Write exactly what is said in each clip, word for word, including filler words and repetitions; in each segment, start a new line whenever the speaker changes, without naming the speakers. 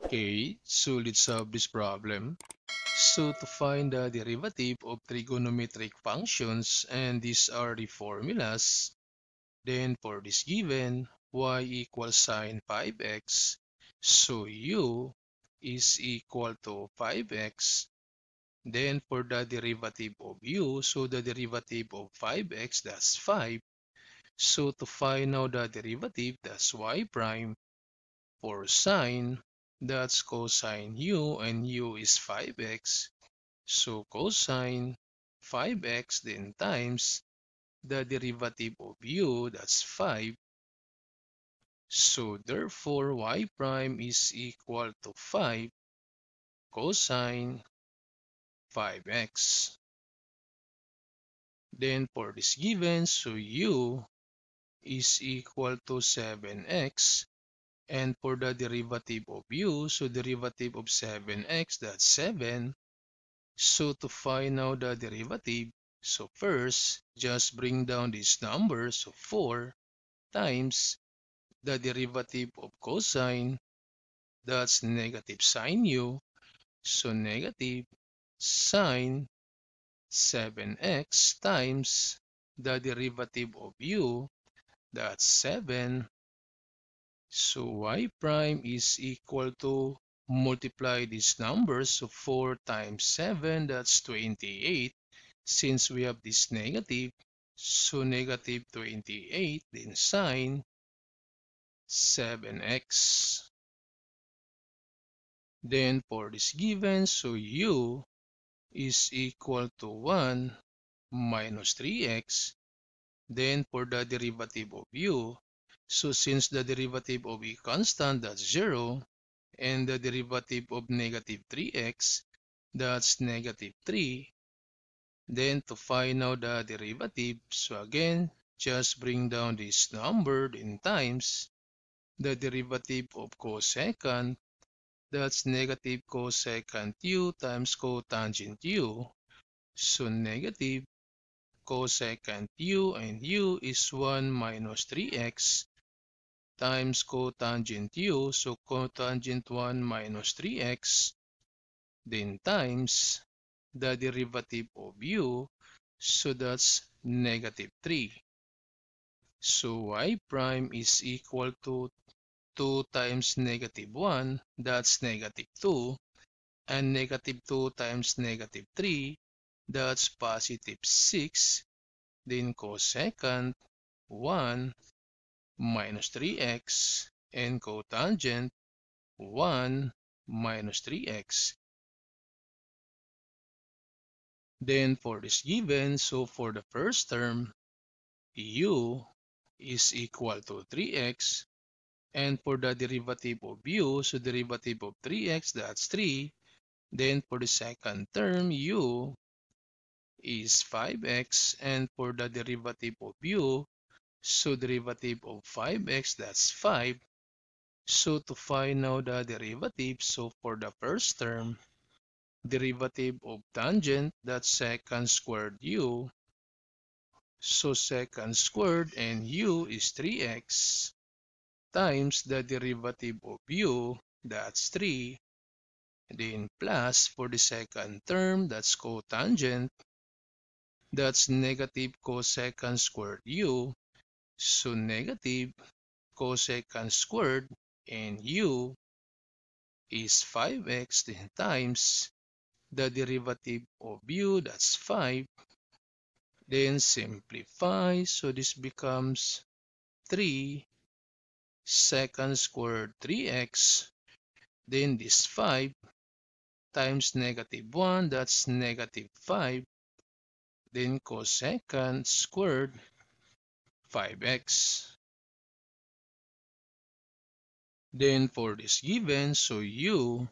Okay, so let's solve this problem. So to find the derivative of trigonometric functions, and these are the formulas, then for this given, y equals sine five x, so u is equal to five x. Then for the derivative of u, so the derivative of five x, that's five. So to find now the derivative, that's y prime. For sine, that's cosine u, and u is five x. So cosine five x then times the derivative of u, that's five. So therefore y prime is equal to five cosine five x. Then for this given, so u is equal to seven x. And for the derivative of u, so derivative of seven x, that's seven. So to find out the derivative, so first, just bring down these numbers. So four times the derivative of cosine, that's negative sine u. So negative sine seven x times the derivative of u, that's seven. So y prime is equal to, multiply these numbers. So four times seven, that's twenty-eight. Since we have this negative, so negative twenty-eight, then sine seven x. Then for this given, so u is equal to one minus three x. Then for the derivative of u, so since the derivative of a constant, that's zero, and the derivative of negative three x, that's negative three. Then to find out the derivative, so again, just bring down this number in times the derivative of cosecant, that's negative cosecant u times cotangent u. So negative cosecant u, and u is one minus three x times cotangent u, so cotangent one minus three x, then times the derivative of u, so that's negative three. So y prime is equal to two times negative one, that's negative two, and negative two times negative three, that's positive six. Then cosecant one minus three x, and cotangent one minus three x. Then for this given, so for the first term, u is equal to three x. And for the derivative of u, so derivative of three x, that's three. Then for the second term, u is five x. And for the derivative of u, so derivative of five x, that's five. So to find now the derivative, so for the first term, derivative of tangent, that's secant squared u. So secant squared, and u is three x, times the derivative of u, that's three. Then plus for the second term, that's cotangent, that's negative cosecant squared u. So negative cosecant squared, and u is five x, then times the derivative of u, that's five. Then simplify, so this becomes three secant squared three x. Then this five times negative one, that's negative five. Then cosecant squared five x. Then for this given, so u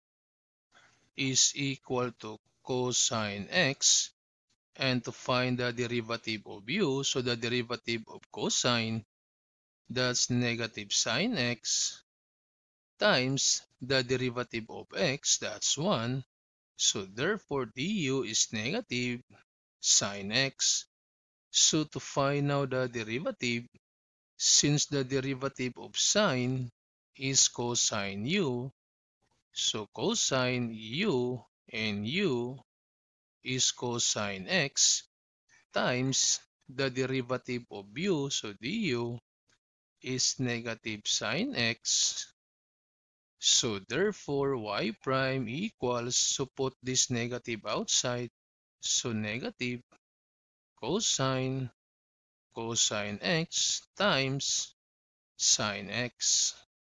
is equal to cosine x. And to find the derivative of u, so the derivative of cosine, that's negative sine x, times the derivative of x, that's one. So therefore du is negative sine x. So to find now the derivative, since the derivative of sine is cosine u, So cosine u and u is cosine x times the derivative of u, so du is negative sine x. So therefore, y prime equals, so put this negative outside, so negative cosine cosine x times sine x.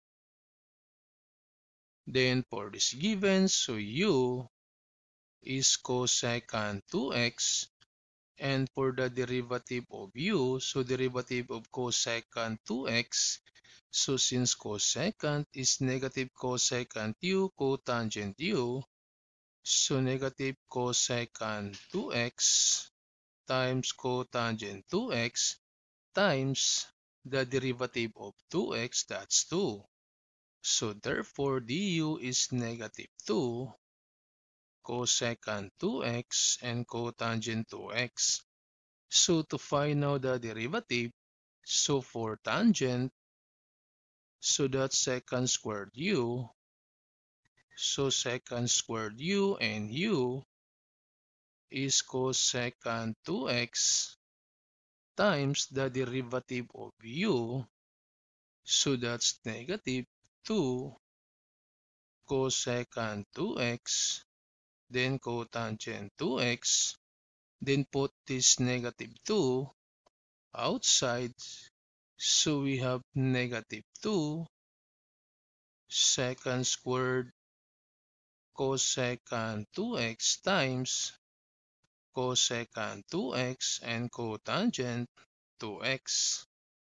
Then for this given, so u is cosecant two x, and for the derivative of u, so derivative of cosecant two x, so since cosecant is negative cosecant u cotangent u, so negative cosecant two x times cotangent two x times the derivative of two x, that's two. So therefore, du is negative two cosecant two x and cotangent two x. So to find out the derivative, so for tangent, so that's secant squared u, so secant squared u and u is cosecant two x times the derivative of u, so that's negative two cosecant two x, then cotangent two x, then put this negative two outside, so we have negative two secant squared cosecant two x times cosecant two x and cotangent two x.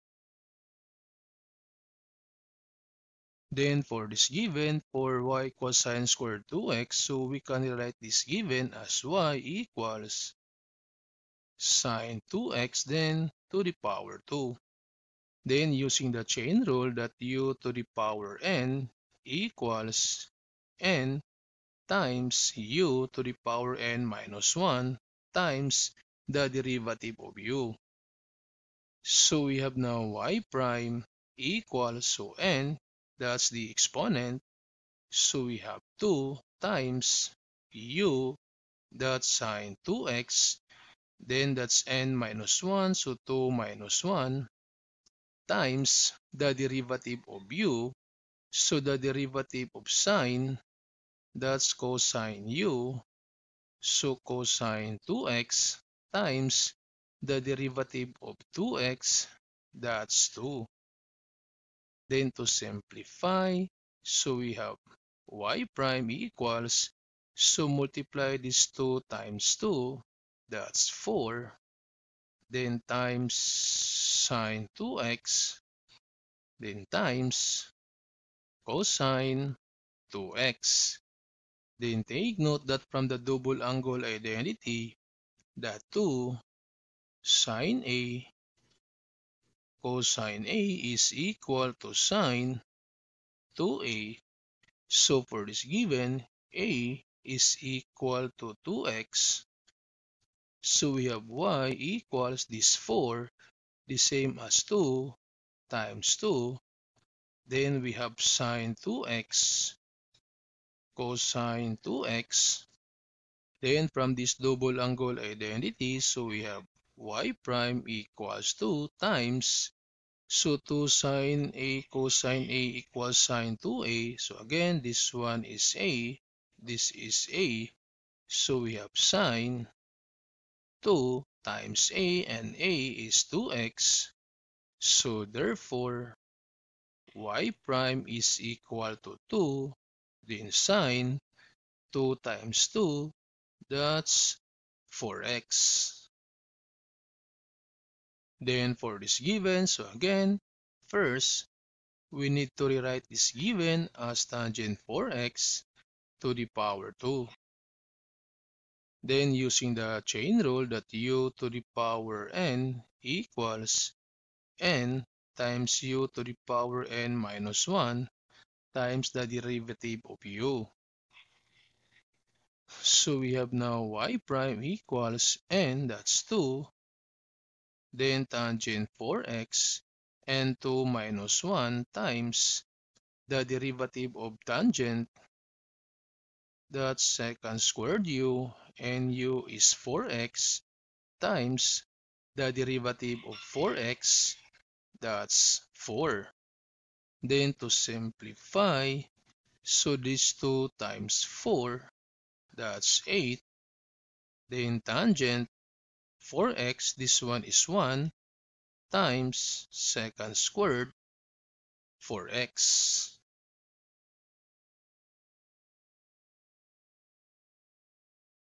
Then for this given, for y cosine squared two x, so we can rewrite this given as y equals sine two x then to the power two. Then using the chain rule that u to the power n equals n times u to the power n minus one times the derivative of u. So we have now y prime equals, so n, that's the exponent, so we have two times u, that's sine two x, then that's n minus one, so two minus one times the derivative of u, so the derivative of sine, that's cosine u, so cosine two x times the derivative of two x, that's two. Then to simplify, so we have y prime equals, so multiply this two times two, that's four, then times sine two x, then times cosine two x. Then take note that from the double angle identity, that two sine A cosine A is equal to sine two A. So for this given, A is equal to two x. So we have y equals this four, the same as two times two. Then we have sine two x cosine two x. Then from this double angle identity, so we have y prime equals two times, so two sine A cosine A equals sine two A. So again, this one is A, this is A. So we have sine two times A, and A is two x. So therefore, y prime is equal to two, then sine two times two, that's four x. Then for this given, so again, first, we need to rewrite this given as tangent four x to the power two. Then using the chain rule that u to the power n equals n times u to the power n minus one times the derivative of u. So we have now y prime equals n, that's two, then tangent four x and two minus one times the derivative of tangent, that's secant squared u, and u is four x times the derivative of four x, that's four. Then to simplify, so this two times four, that's eight. Then tangent, four x, this one is one, times secant squared, four x.